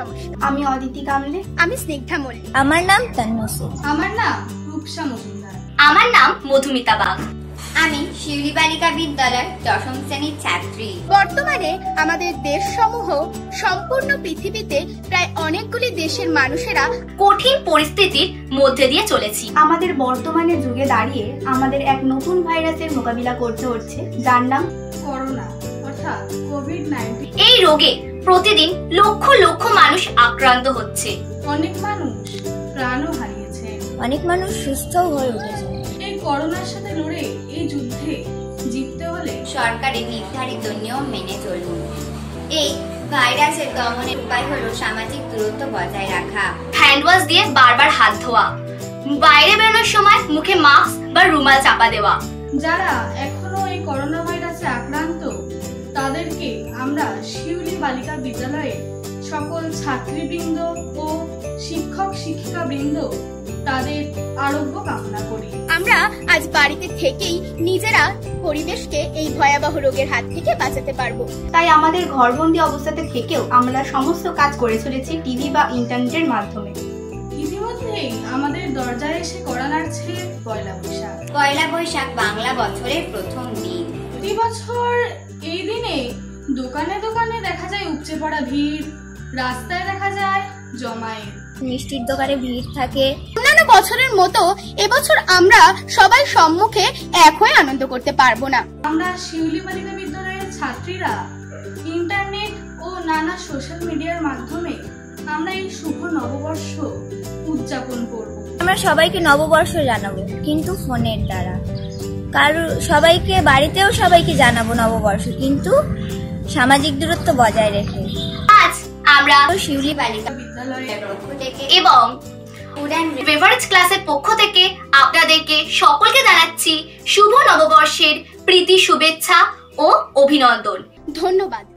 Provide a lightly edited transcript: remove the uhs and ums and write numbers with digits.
নমস্কার। আমি অদিতি কামলে। আমি স্নিগ্ধা মল্লিক। আমার নাম তন্নসী। আমার নাম রূপসা মজুমদার। আমার নাম মধুমিতা বাগ। আমি শিউলি বালিকা বিদ্যালয় দশম শ্রেণীর ছাত্রী। বর্তমানে আমাদের দেশসমূহ সম্পূর্ণ পৃথিবীতে প্রায় অনেকগুলি দেশের মানুষেরা কঠিন পরিস্থিতির মধ্যে দিয়ে চলেছি। আমাদের বর্তমানের যুগে দাঁড়িয়ে আমাদের এক নতুন ভাইরাসের মোকাবিলা করতে হচ্ছে, যার নাম করোনা অর্থাৎ কোভিড-19। এই রোগে প্রতিদিন লক্ষ লক্ষ মানুষ আক্রান্ত হচ্ছে। অনেক মানুষ প্রাণও হারিয়েছে। অনেক মানুষ সুস্থ হয়ে উঠেছে। এই করোনার সাথে লড়ে এই যুদ্ধে জিততে হলে সরকারের নির্ধারিত নিয়ম মেনে চলুন। এই ভাইরাসের দমনের উপায় হলো সামাজিক দূরত্ব বজায় রাখা, হ্যান্ড ওয়াশ দিয়ে বারবার হাত ধোয়া, বাইরে বেরোনোর সময় মুখে মাস্ক বা রুমাল চাপা দেওয়া। যারা এখনো এই করোনা ভাইরাসে আক্রান্ত তাদেরকে আমরা শিউলি বালিকা বিদ্যালয়ে সকল ছাত্রীবৃন্দ ও শিক্ষক শিক্ষিকাবৃন্দ তাদের আরোগ্য কামনা করি। আমরা আজ বাড়িতে থেকেই নিজেরা পরিবেশকে এই ভয়াবহ রোগের হাত থেকে বাঁচাতে পারবো। তাই আমাদের ঘরবন্দি অবস্থাতে থেকেও আমরা সমস্ত কাজ করে চলেছি টিভি বা ইন্টারনেটের মাধ্যমে। ইতিমধ্যেই আমাদের দরজায় এসে কড়া নাড়ছে পয়লা বৈশাখ। পয়লা বৈশাখ বাংলা বছরের প্রথম দিন। প্রতি বছর এই দিনে দোকানে দোকানে দেখা যায় উপচে পড়া ভিড়, রাস্তায় দেখা যায় জমায়েত, মিষ্টির দোকানে ভিড় থাকে। অন্যান্য বছরের মতো এবছর আমরা সবাই সম্মুখে এক হয়ে আনন্দ করতে পারবো না। আমরা শিউলি বালিকা বিদ্যালয়ের ছাত্রীরা ইন্টারনেট ও নানা সোশ্যাল মিডিয়ার মাধ্যমে আমরা এই শুভ নববর্ষ উদযাপন করব। আমরা সবাইকে নববর্ষ জানাবো, কিন্তু ফোনের দ্বারা। কারণ সবাইকে বাড়িতেও সবাইকে জানাবো নববর্ষ, কিন্তু সামাজিক দূরত্ব বজায় রেখে। আজ আমরা শিউলি বালিকা বিদ্যালয়ের পক্ষ থেকে এবং উড়ান বেভারেজ ক্লাসের পক্ষ থেকে আপনাদেরকে সকলকে জানাচ্ছি শুভ নববর্ষের প্রীতি শুভেচ্ছা ও অভিনন্দন। ধন্যবাদ।